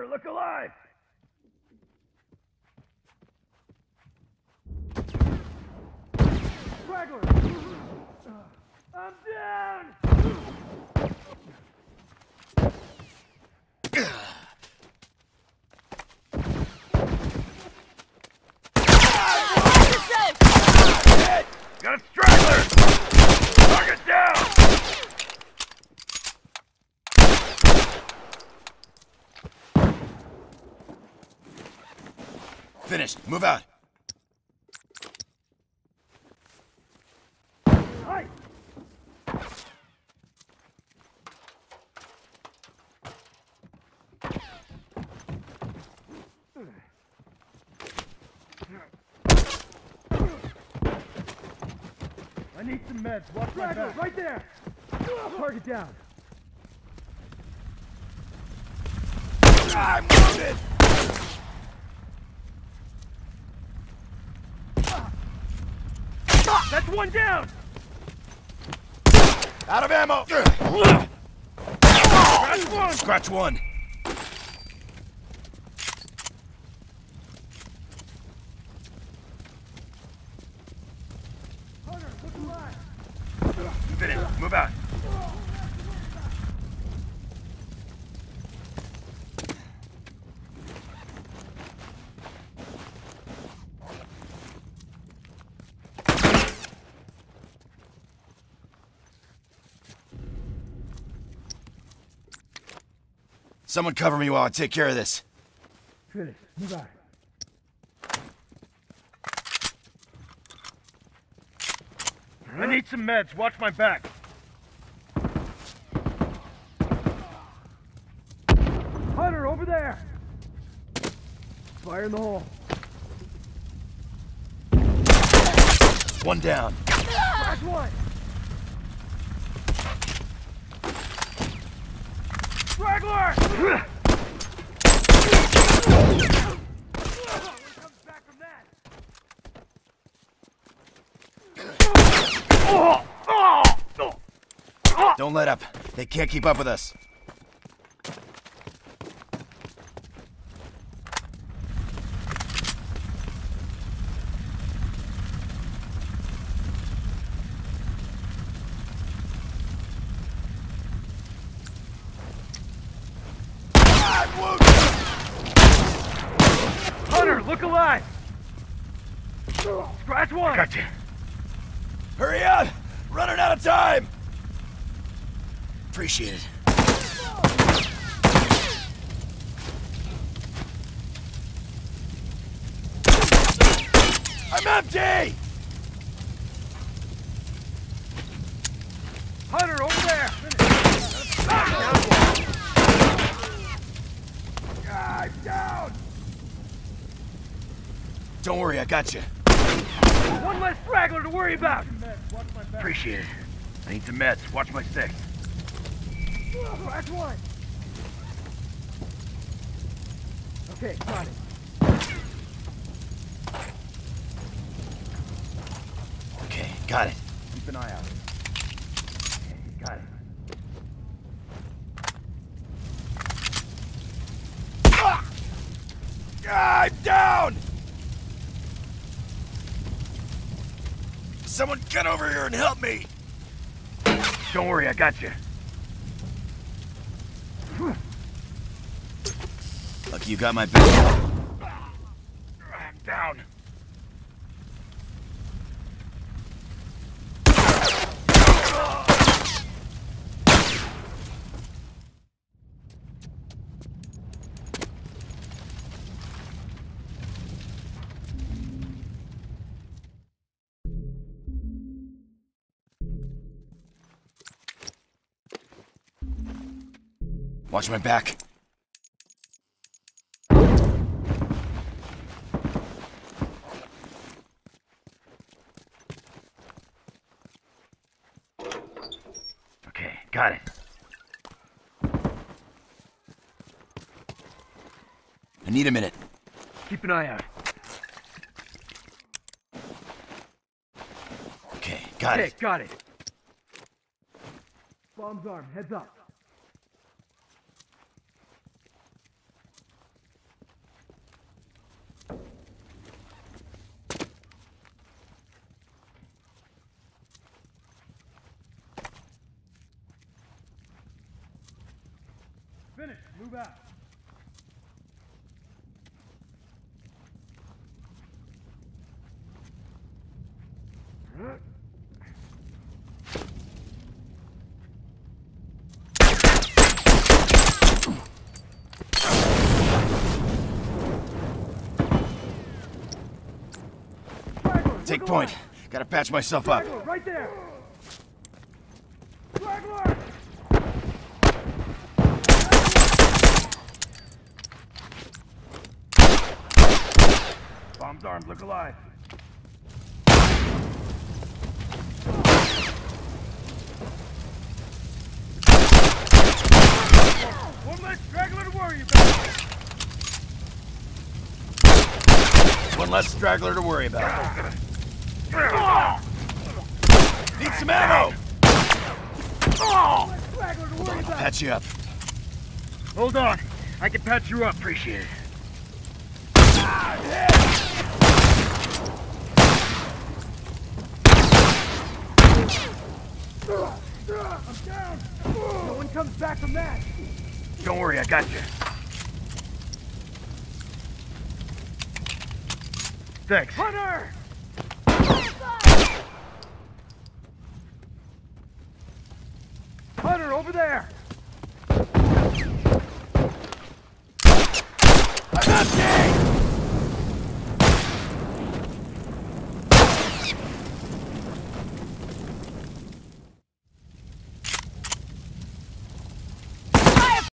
look alive! Straggler! I'm down! Got a straggler! Target down! Finished. Move out. Hi! I need some meds. Watch my back. Right there! Target down. I'm wounded! That's one down! Out of ammo! Scratch one! Scratch one. Hunter, look alive! Finished. Move out. Someone cover me while I take care of this. Finish. Move out. I need some meds. Watch my back. Hunter, over there! Fire in the hole. One down. Last one! Straggler! Comes back from that. Don't let up. They can't keep up with us. Hunter, look alive! Scratch one! Gotcha. Hurry up! Running out of time! Appreciate it. I'm empty! Hunter, over there! I'm down! Don't worry, I got you. One less straggler to worry about! Appreciate it. I need some meds. Watch my six. Scratch one! Okay, got it. Okay, got it. Keep an eye out. Okay, got it. I'm down! Someone get over here and help me! Don't worry, I got you. Lucky you got my back. I'm down. Watch my back. Okay, got it. I need a minute. Keep an eye out. Okay, got it. Got it. Bomb's arm, heads up. finished. Move out. Take point. Gotta patch myself up. Straggler, right there. Straggler! Bomb's armed. Look alive. One less straggler to worry about. One less straggler to worry about. Need some ammo! Straggler to worry about. Patch you up. Hold on. I can patch you up. Appreciate it. I'm down. No one comes back from that. Don't worry, I got you. Thanks. Hunter! Hunter, over there! I'm not dead!